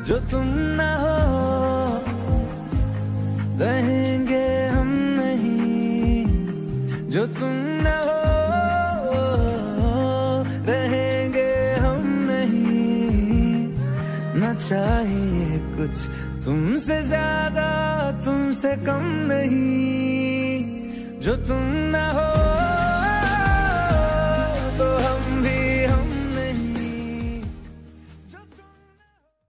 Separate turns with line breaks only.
जो तुम ना हो रहेंगे हम नहीं, जो तुम ना हो रहेंगे हम नहीं। ना चाहिए कुछ तुमसे ज्यादा, तुमसे कम नहीं, जो तुम ना हो